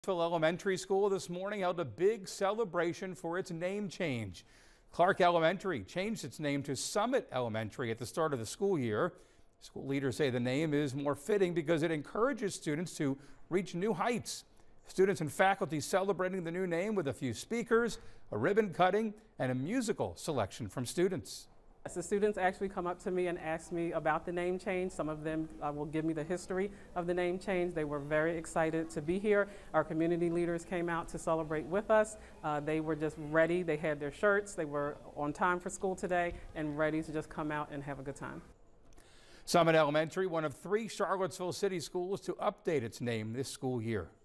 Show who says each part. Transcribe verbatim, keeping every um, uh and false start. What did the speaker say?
Speaker 1: Clarksville Elementary School this morning held a big celebration for its name change. Clark Elementary changed its name to Summit Elementary at the start of the school year. School leaders say the name is more fitting because it encourages students to reach new heights. Students and faculty celebrating the new name with a few speakers, a ribbon cutting, and a musical selection from students.
Speaker 2: The students actually come up to me and ask me about the name change. Some of them uh, will give me the history of the name change. They were very excited to be here. Our community leaders came out to celebrate with us. Uh, they were just ready. They had their shirts. They were on time for school today and ready to just come out and have a good time.
Speaker 1: Summit Elementary, one of three Charlottesville City schools to update its name this school year.